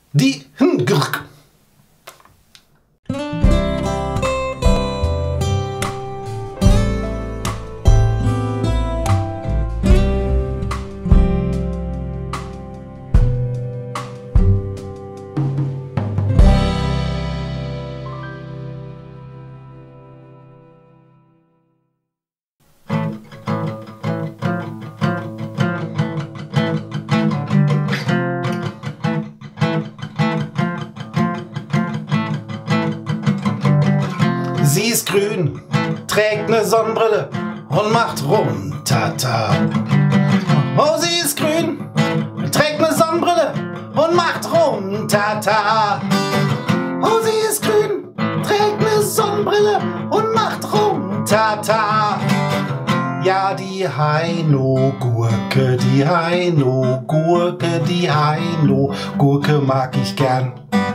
Die HNGRK. Sie ist grün, trägt ne Sonnenbrille und macht Rmttt. Oh, sie ist grün, trägt ne Sonnenbrille und macht Rmttt. Oh, sie ist grün, trägt ne Sonnenbrille und macht Rmttt. Ja, die Heino-Gurke, die Heino-Gurke, die Heino-Gurke mag ich gern.